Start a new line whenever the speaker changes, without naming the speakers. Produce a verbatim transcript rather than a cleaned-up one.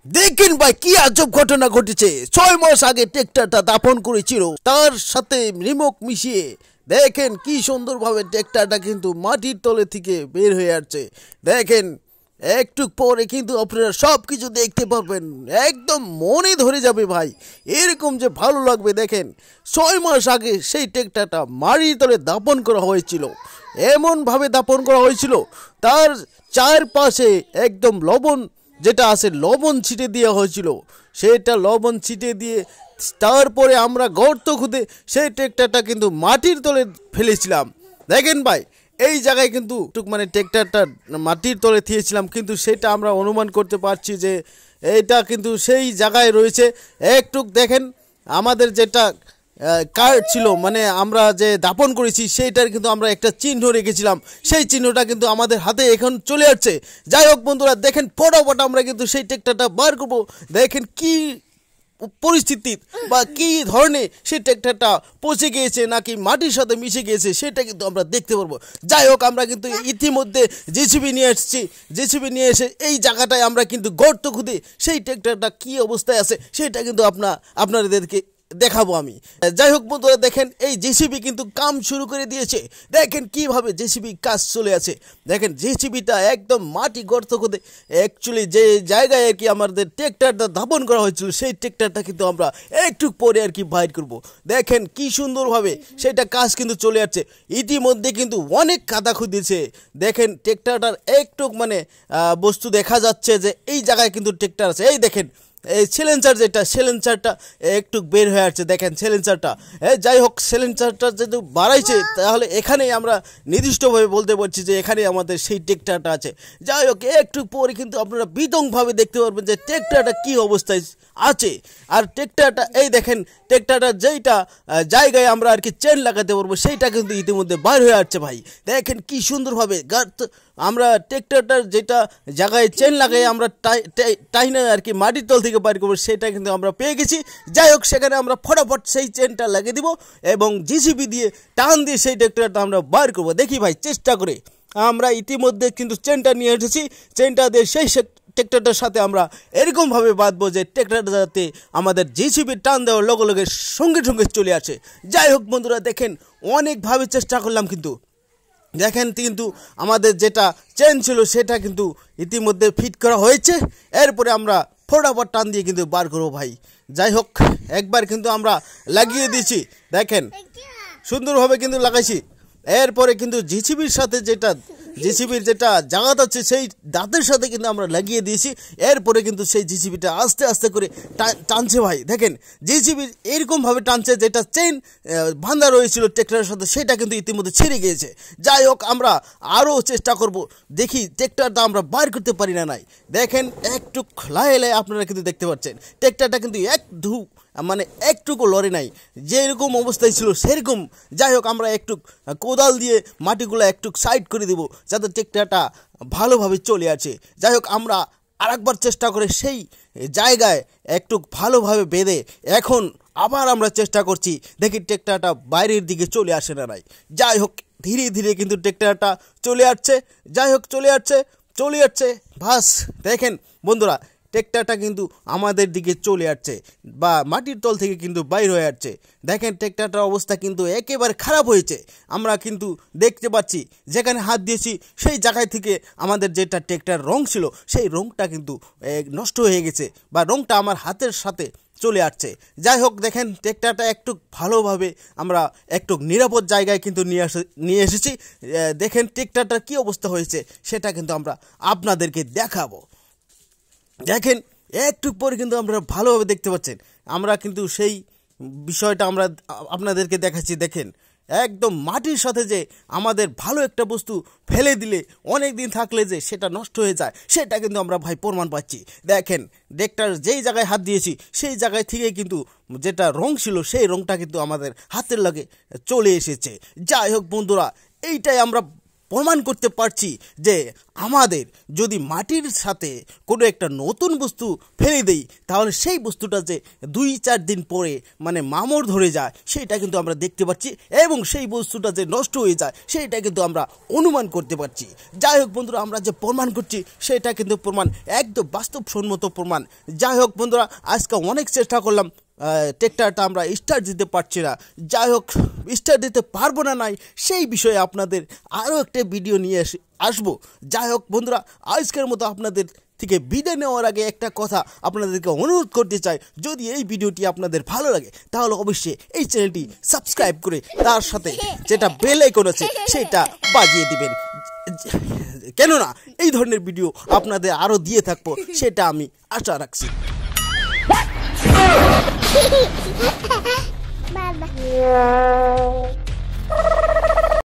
দেখেন ভাই কি আজব ঘটনা ঘটেছে। ছয় মাস আগে ট্রেক্টরটা দাফন করেছিল, তার সাথে রিমোক মিশিয়ে দেখেন কি সুন্দরভাবে ট্রেক্টরটা কিন্তু মাটির তলে থেকে বের হয়ে আসছে। দেখেন একটু পরে কিন্তু আপনারা সব কিছু দেখতে পারবেন, একদম মনে ধরে যাবে ভাই, এরকম যে ভালো লাগবে। দেখেন ছয় মাস আগে সেই ট্রেক্টরটা মাটির তলে দাপন করা হয়েছিল, এমনভাবে দাপন করা হয়েছিল তার চারপাশে একদম লবণ যেটা আছে লবণ ছিটে দেওয়া হয়েছিল, সেটা লবণ ছিটে দিয়ে তারপরে আমরা গর্ত খুঁড়ে সেই ট্রেক্টরটা কিন্তু মাটির তলে ফেলেছিলাম। দেখেন ভাই এই জায়গায় কিন্তু মানে ট্রেক্টরটা মাটির তলে দিয়েছিলাম, কিন্তু সেটা আমরা অনুমান করতে পারছি যে এইটা কিন্তু সেই জায়গায় রয়েছে। একটু দেখেন আমাদের যেটা কার্ড ছিল, মানে আমরা যে দাপন করেছি সেইটার কিন্তু আমরা একটা চিহ্ন রেখেছিলাম, সেই চিহ্নটা কিন্তু আমাদের হাতে এখন চলে আসছে। যাই হোক বন্ধুরা, দেখেন ফটাফট আমরা কিন্তু সেই ট্রেক্টরটা বার করবো। দেখেন কি পরিস্থিতি বা কী ধরনের সেই ট্রেক্টরটা পচে গিয়েছে নাকি মাটির সাথে মিশে গিয়েছে সেটা কিন্তু আমরা দেখতে পারবো। যাই হোক আমরা কিন্তু ইতিমধ্যে জেসিবি নিয়ে এসেছি, জেসিবি নিয়ে এসে এই জায়গাটায় আমরা কিন্তু গর্ত খুঁড়ে সেই ট্রেক্টরটা কী অবস্থায় আছে সেটা কিন্তু আপনা আপনাদেরকে দেখাবো আমি। যাই হোক বন্ধুরা, দেখেন এই জেসিবি কিন্তু কাম শুরু করে দিয়েছে। দেখেন কিভাবে জেসিবি কাজ চলে আছে। দেখেন জেসিবিটা একদম মাটি গর্ত খুঁড়ে অ্যাকচুয়ালি যে জায়গায় আর কি আমাদের ট্রেক্টরটা দাপন করা হয়েছিল সেই ট্রেক্টরটা কিন্তু আমরা একটু পরে আর কি বাইর করব। দেখেন কি সুন্দরভাবে সেটা কাজ কিন্তু চলে যাচ্ছে। ইতিমধ্যে কিন্তু অনেক কাদা খুঁদিয়েছে। দেখেন ট্রেক্টরটার একটু মানে বস্তু দেখা যাচ্ছে যে এই জায়গায় কিন্তু ট্রেক্টর আছে। এই দেখেন এই সিলেন্সার যেটা সিলেন্সারটা একটু বের হয়ে আসছে। দেখেন সিলেন্সারটা, যাই হোক সিলেন্সারটা যেহেতু বাড়াইছে তাহলে এখানেই আমরা নির্দিষ্টভাবে বলতে পারছি যে এখানে আমাদের সেই ট্রেক্টরটা আছে। যাই হোক একটু পরে কিন্তু আপনারা বিতংভাবে দেখতে পারবেন যে ট্রেক্টরটা কী অবস্থায় আছে। আর ট্রেক্টরটা এই দেখেন ট্রেক্টরটা যেইটা জায়গায় আমরা আর কি চেন লাগাতে পারবো সেইটা কিন্তু ইতিমধ্যে বাইর হয়ে আসছে ভাই। দেখেন কি সুন্দরভাবে গার্ত আমরা ট্রেক্টরটার যেটা জায়গায় চেন লাগাই আমরা টাইনে আর কি মাটির তল থেকে বাইর করবো সেটা কিন্তু আমরা পেয়ে গেছি। যাই হোক সেখানে আমরা ফটাফট সেই চেনটা লাগিয়ে দিব এবং জিসিবি দিয়ে টান দিয়ে সেই ট্রেক্টরটা আমরা বাইর করবো। দেখি ভাই চেষ্টা করে আমরা ইতিমধ্যে কিন্তু চেনটা নিয়ে এসেছি, চেনটা দিয়ে সেই ট্রেক্টরটার সাথে আমরা এরকমভাবে বাঁধবো যে ট্রেক্টরটা যাতে আমাদের জিসিবি টান দেওয়ার লগে লগে সঙ্গে সঙ্গে চলে আসে। যাই হোক বন্ধুরা, দেখেন অনেকভাবে চেষ্টা করলাম কিন্তু দেখেন কিন্তু আমাদের যেটা চেন ছিল সেটা কিন্তু ইতিমধ্যে ফিট করা হয়েছে। এরপরে আমরা ফটাফট টান দিয়ে কিন্তু বার করবো ভাই। যাই হোক একবার কিন্তু আমরা লাগিয়ে দিয়েছি, দেখেন সুন্দরভাবে কিন্তু লাগাইছি। এরপরে কিন্তু জিসিবির সাথে যেটা জিসিবির যেটা জায়গাটা আছে সেই দাঁতের সাথে কিন্তু আমরা লাগিয়ে দিয়েছি। এরপরে কিন্তু সেই জিসিবিটা আস্তে আস্তে করে টানছে ভাই। দেখেন জিসিবির এরকমভাবে টানছে যেটা চেন বাঁধা রয়েছিল ট্রেক্টরের সাথে সেটা কিন্তু ইতিমধ্যে ছেড়ে গিয়েছে। যাই হোক আমরা আরও চেষ্টা করব, দেখি ট্রেক্টরটা আমরা বার করতে পারি না নাই। দেখেন একটু লায়ে লায়ে আপনারা কিন্তু দেখতে পাচ্ছেন ট্রেক্টরটা কিন্তু এক ধু মানে একটুকু লড়ে নাই, যেরকম অবস্থায় ছিল সেরকম। যাই হোক আমরা একটু কোদাল দিয়ে মাটিগুলো একটু সাইড করে দেবো যাতে ট্রেক্টরটা ভালোভাবে চলে আসে। যাই হোক আমরা আরেকবার চেষ্টা করে সেই জায়গায় একটু ভালোভাবে বেঁধে এখন আবার আমরা চেষ্টা করছি, দেখি ট্রেক্টরটা বাইরের দিকে চলে আসে না নাই। যাই হোক ধীরে ধীরে কিন্তু ট্রেক্টরটা চলে আসছে। যাই হোক চলে আসছে চলে আসছে বাস। দেখেন বন্ধুরা ট্রেক্টরটা কিন্তু আমাদের দিকে চলে আসছে বা মাটির তল থেকে কিন্তু বাইর হয়ে আসছে। দেখেন ট্রেক্টরটার অবস্থা কিন্তু একেবারে খারাপ হয়েছে। আমরা কিন্তু দেখতে পাচ্ছি যেখানে হাত দিয়েছি সেই জায়গায় থেকে আমাদের যেটা ট্রেক্টর রং ছিল সেই রংটা কিন্তু নষ্ট হয়ে গেছে বা রংটা আমার হাতের সাথে চলে আসছে। যাই হোক দেখেন ট্রেক্টরটা একটু ভালোভাবে আমরা একটু নিরাপদ জায়গায় কিন্তু নিয়ে আসে নিয়ে এসেছি। দেখেন ট্রেক্টরটার কী অবস্থা হয়েছে সেটা কিন্তু আমরা আপনাদেরকে দেখাবো। দেখেন একটু পরে কিন্তু আপনারা ভালোভাবে দেখতে পাচ্ছেন আমরা কিন্তু সেই বিষয়টা আমরা আপনাদেরকে দেখাচ্ছি। দেখেন একদম মাটির সাথে যে আমাদের ভালো একটা বস্তু ফেলে দিলে অনেক দিন থাকলে যে সেটা নষ্ট হয়ে যায় সেটা কিন্তু আমরা ভাই প্রমাণ পাচ্ছি। দেখেন ট্রেক্টর যেই জায়গায় হাত দিয়েছি সেই জায়গায় থেকে কিন্তু যেটা রং ছিল সেই রংটা কিন্তু আমাদের হাতের লাগে চলে এসেছে। যাই হোক বন্ধুরা এইটাই আমরা প্রমাণ করতে পারছি যে আমাদের যদি মাটির সাথে কোনো একটা নতুন বস্তু ফেলে দেই তাহলে সেই বস্তুটা যে দুই চার দিন পরে মানে মামড় ধরে যায় সেটা কিন্তু আমরা দেখতে পাচ্ছি এবং সেই বস্তুটা যে নষ্ট হয়ে যায় সেটা কিন্তু আমরা অনুমান করতে পারছি। যাই হোক বন্ধুরা, আমরা যে প্রমাণ করছি সেটা কিন্তু প্রমাণ একদম বাস্তবসম্মত প্রমাণ। যাই হোক বন্ধুরা, আজকে অনেক চেষ্টা করলাম, ট্র্যাক্টরটা আমরা স্টার্ট দিতে পারছি না। যাই হোক, স্টার্ট দিতে পারবো না নাই সেই বিষয়ে আপনাদের আরও একটা ভিডিও নিয়ে এসে আসবো। যাই হোক বন্ধুরা, আজকের মতো আপনাদের থেকে বিদায় নেওয়ার আগে একটা কথা আপনাদেরকে অনুরোধ করতে চাই, যদি এই ভিডিওটি আপনাদের ভালো লাগে তাহলে অবশ্যই এই চ্যানেলটি সাবস্ক্রাইব করে তার সাথে যেটা বেল আইকন আছে সেটা বাজিয়ে দিবেন, কেননা এই ধরনের ভিডিও আপনাদের আরও দিয়ে থাকবো সেটা আমি আশা রাখছি।
Bye bye.